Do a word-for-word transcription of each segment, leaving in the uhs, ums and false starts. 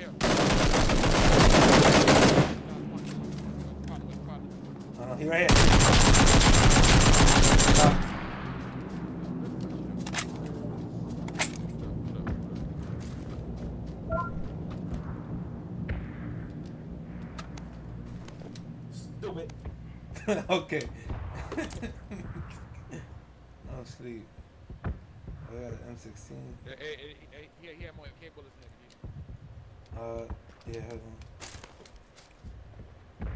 here. Uh, he right here. Uh. Stupid. Okay. I'm asleep. I got an M sixteen. Hey, hey, hey, hey, he, he had more K bullets than Uh, yeah, hold on.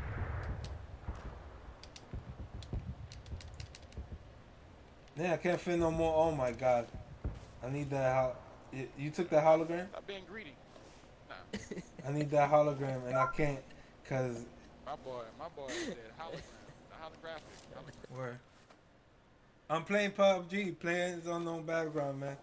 Yeah, I can't fit no more. Oh my god. I need that. Ho you, you took that hologram? Stop being greedy. Nah. I need that hologram, and I can't, cause. My boy, my boy said hologram, the holographic. Hologram. Where? I'm playing P U B G, playing unknown battleground, man.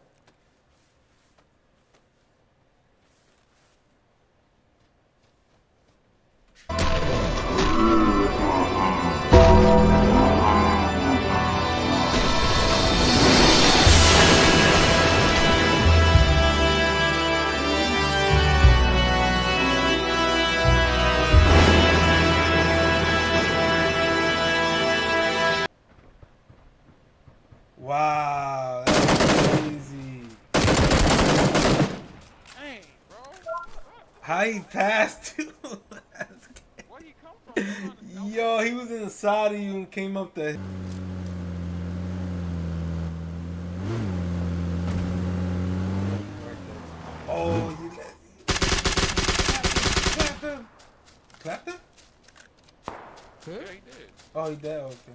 Wow, that's crazy. Dang, bro. How he passed too? Where he come from? Yo, he was in the side of you and came up the. Oh, you let clap him. Clap him? Yeah, he did. Oh, he did. Okay.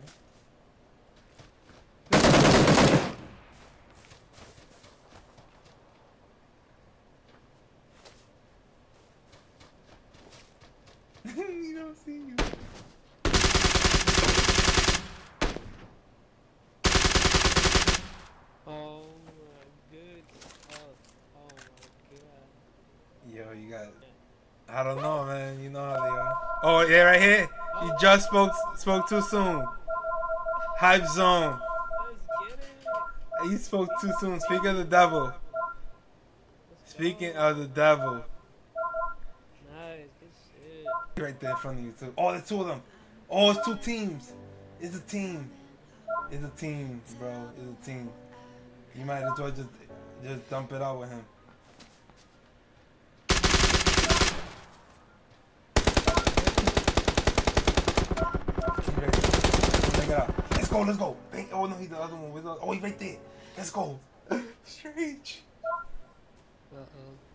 You don't see you. Oh my good. Oh, oh my god. Yo, you got. I don't know, man. You know how they are. Oh, yeah, right here. You just spoke spoke too soon. Hype zone. Let's get it. You spoke too soon. Speak of the devil. Speaking of the devil. Nice, good shit. Right there in front of you too. Oh, there's two of them. Oh, it's two teams. It's a team. It's a team, bro. It's a team. You might as well just just dump it out with him. Let's go, let's go. Oh no, he's the other one. Oh, he's right there. Let's go. Strange. Uh oh.